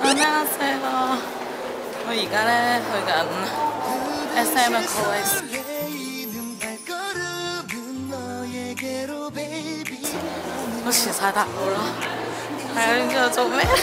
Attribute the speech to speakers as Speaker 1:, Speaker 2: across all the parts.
Speaker 1: 안녕하세요。我而家咧去緊 SM 嘅 Coex。我遲晒搭路啦，係啊，你知道做咩？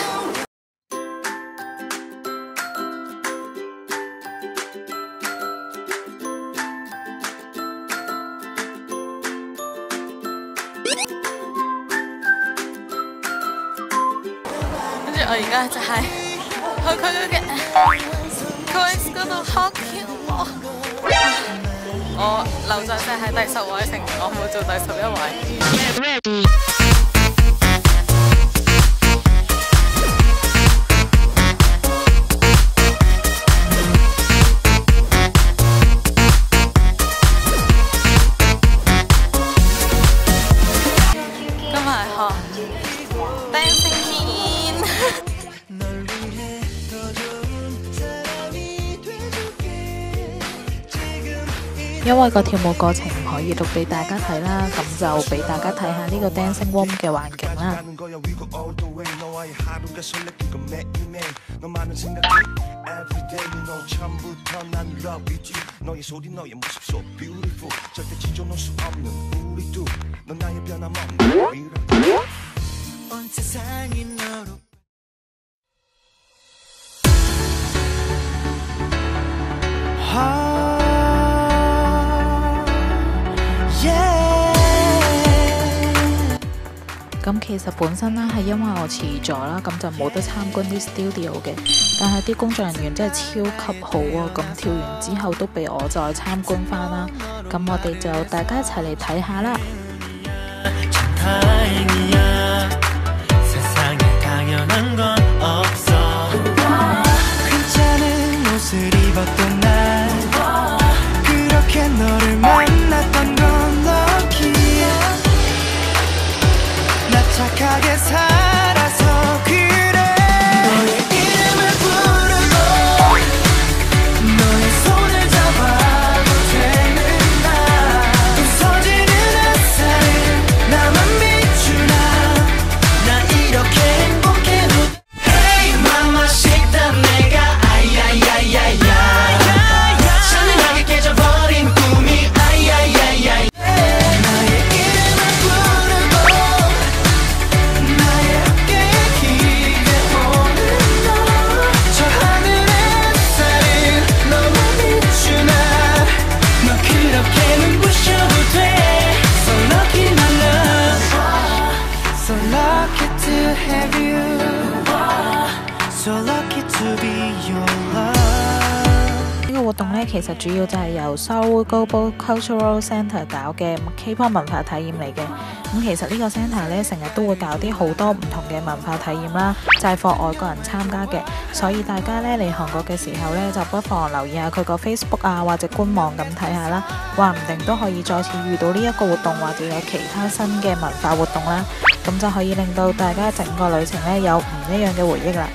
Speaker 1: 跟住我而家就係去佢嘅 Coex 嗰度學跳舞。我留在就係第10位成員，我冇做第11位。今日係學 Dancing Queen。
Speaker 2: 因為個跳舞過程唔可以錄俾大家睇啦，咁就俾大家睇下呢個 Dancing Room 嘅環境啦。咁其實本身咧係因為我遲咗啦，咁就冇得參觀啲 studio 嘅。但係啲工作人員真係超級好啊！咁跳完之後都俾我再參觀翻啦。咁我哋就大家一齊嚟睇下啦。呢個活動呢，其實主要就係由 Seoul Global Cultural Centre 搞嘅 K-pop 文化體驗嚟嘅。咁其實呢個 centre 呢，成日都會搞啲好多唔同嘅文化體驗啦，就係 for 外國人參加嘅。所以大家呢嚟韓國嘅時候呢，就不妨留意下佢個 Facebook 啊或者官網咁睇下啦，話唔定都可以再次遇到呢一個活動，或者有其他新嘅文化活動啦。咁就可以令到大家整個旅程呢有唔一樣嘅回憶啦。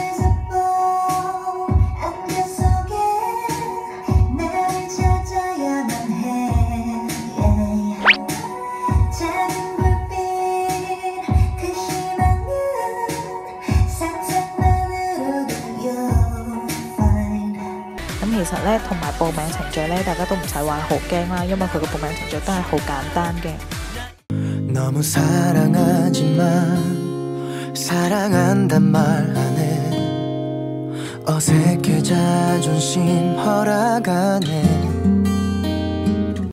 Speaker 2: 其實咧，同埋報名程序咧，大家都唔使話好驚啦，因為佢個報名程序都係好簡單嘅。